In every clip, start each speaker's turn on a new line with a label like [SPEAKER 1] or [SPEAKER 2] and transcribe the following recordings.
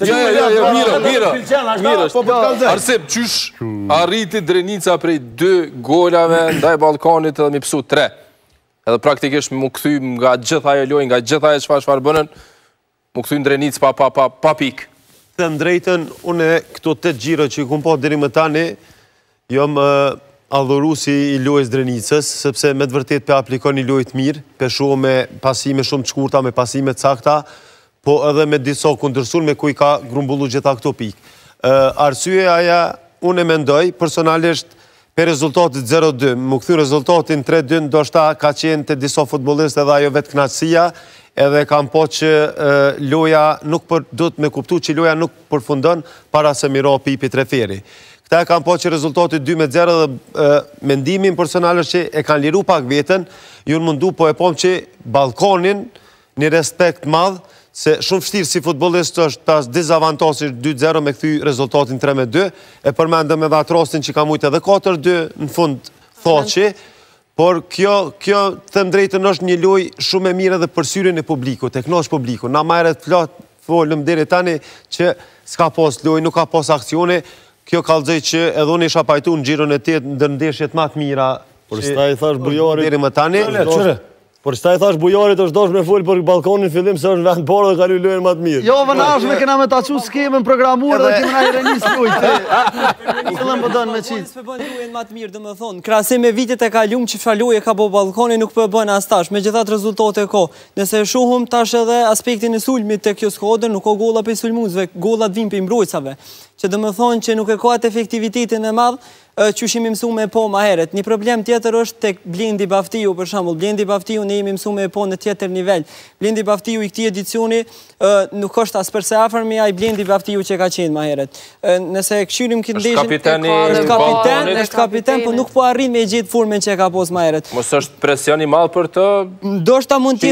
[SPEAKER 1] Mirë. Arsep, qysh arriti Drenica prej 2 golave ndaj Ballkanit edhe mi pësu 3. Edhe praktikisht mu këthy nga gjitha e lojnë, nga gjitha e çfarë bënën, mu këthy në Drenicë pa pikë.
[SPEAKER 2] Them drejtën, une këto 8 gjiro që i kum po deri më tani, jom adhurusi i lojës Drenicës, sepse me të vërtet pe aplikon i lojët mirë, pe shumë me pasime shumë të shkurta, me pasime të sakta, po edhe me disa kundërshtuar me ku i ka grumbullu gjitha këto pikë. Arsye aja, unë e mendoj, personalisht, për rezultatit 0-2, më këthy rezultatin 3-2, ndoshta ka qenë të disa futbollistë edhe ajo vetë knaqësia, edhe kam po që loja nuk do të me kuptu që loja nuk përfundon para se miro pipit referi. Këta e kam po që rezultatit 2-0 dhe mendimin personalisht që e kanë liru pak vetën, ju në mundu po e pom që Ballkanin një respekt madh, se shumë fështirë si futbolist është tas dizavantosisht 2-0 me këthy rezultatin 3-2, e përmendëm edhe atë rastin që ka mujtë edhe 4-2 në fund thoqi, por kjo them drejtën është një loj shumë e mire dhe për syrin e publiku, të knosh publiku. Na majret folëm deri tani që s'ka pos loj, nuk ka pos akcione, kjo kallëzoj që edhe unë isha pajtu në gjirën e tjetë ndërndeshjet ma të mira.
[SPEAKER 3] Por s'ta i thash bujarit...
[SPEAKER 2] Deri më tani...
[SPEAKER 3] Por s'ta i thash bujarit është dosh me full për Ballkanin fillim se është vend parë dhe ka lojën më të mirë.
[SPEAKER 4] Jo, vënashme kena me ta qu skemën programuar dhe kemi na i renis lojtë. Fillëm pëdën me qitë.
[SPEAKER 5] Nësë përbën lojën më të mirë, dhe më thonë, krasim me vitet e kaluam që fa loje ka bo Ballkani nuk përbën as tash, me gjithat rezultate ko. Nëse shuhum tash edhe aspektin e sulmit të kjo skuadër, nuk ka golla për sulmuzve, gollat vim për mbrojtësave. Që dhe më thonë që nuk e ka atë efektivitetin e madhë, që shimi mësu me po ma heret. Një problem tjetër është tek Blendi Baftiu, për shambull. Blendi Baftiu ne jemi mësu me po në tjetër nivel. Blendi Baftiu i këti edicioni nuk është as përse afërmi ai Blendi Baftiu që ka qenë ma heret. Nëse këshyrim këtë ndeshën, është kapiten, po nuk po arrin me gjithë formën që ka pos ma heret.
[SPEAKER 1] Mos është presion i madh për të
[SPEAKER 5] ndoshta mund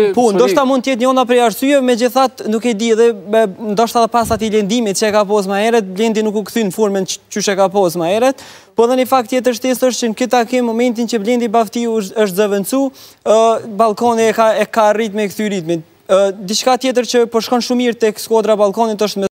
[SPEAKER 5] të jetë njëna prej arsyeve, megjithatë nuk e di dhe ndoshta edhe pas atij lëndimit që ka pos ma heret, Blendi nuk u kthyn në formën që ka pos ma heret. Po dhe një fakt tjetër shtesë është që në këta kemë momentin që Blendi Baftiu është zëvëncu, Ballkani e ka rrit me këthy ritmin. Diçka tjetër që po shkon shumë mirë tek skuadra Ballkanit është